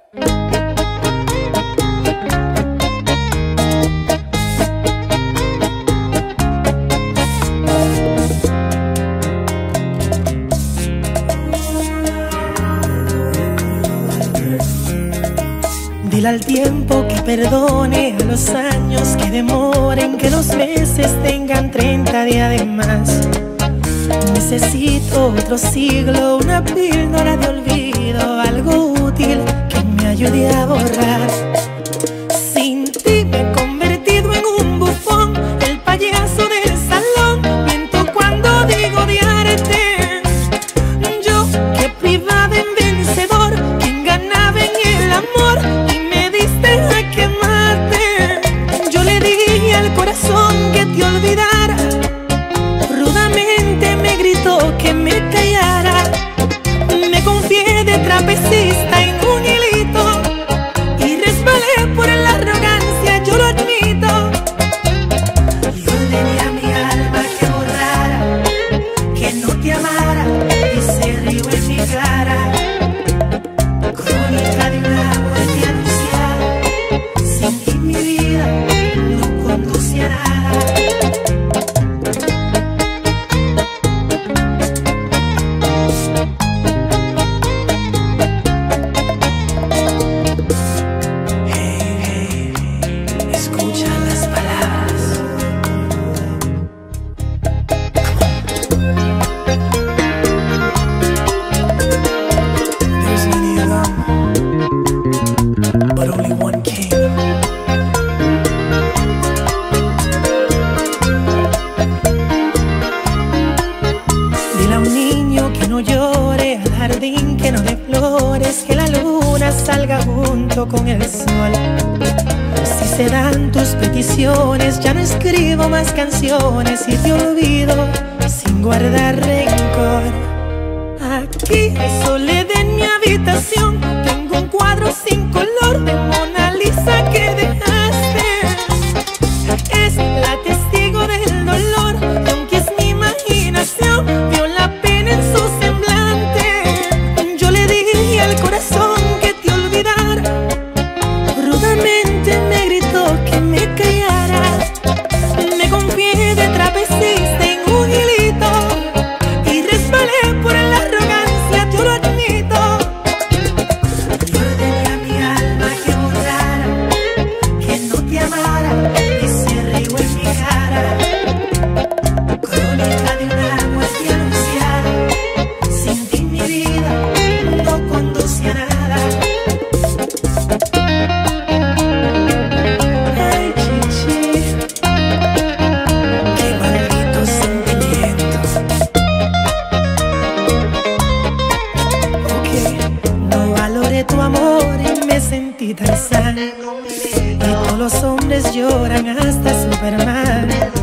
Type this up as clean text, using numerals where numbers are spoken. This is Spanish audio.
Dile al tiempo que perdone, a los años que demoren, que los meses tengan 30 días de más. Necesito otro siglo, una píldora de olvido, algo útil que me ayude a borrar. Sin ti me he convertido en un bufón, el payaso del salón. Miento cuando digo odiarte. Yo que privaba en vencedor, quien ganaba en el amor, y me diste a quemarte. Yo le dije al corazón que te olvidara, rudamente me gritó que me callara. Me confié de trapecista en un hilito y resbalé por la arrogancia, yo lo admito. Y ordené a mi alma que borrara, que no te amara, y se rió en mi cara. Crónica de una muerte anunciada, sin ti mi vida no conduce a nada. Escucha las palabras. There's many of them, but only one king. Dile a un niño que no llore, al jardín que no dé flores, que la luna salga junto con el sol. Si se dan tus peticiones, ya no escribo más canciones y te olvido sin guardar rencor. Aquí hay soledad en mi habitación, tengo un cuadro sin color de Mona Lisa que dejaste. Es la testigo del dolor, y aunque es mi imaginación, vio la pena en su semblante. Yo le dije al corazón que te olvidara, rudamente me gritó que me callara. Me confié de trapecista en un hilito y resbalé por la arrogancia, yo lo admito. Yo ordené a mi alma que borrara, que no te amara, y se rió en mi cara. Crónica de una muerte anunciada, sin ti mi vida no conduce a nada. Ay, chichi, qué maldito sentimiento. Ok, no valoré tu amor y me sentí Tarzán, y todos los hombres lloran hasta Superman.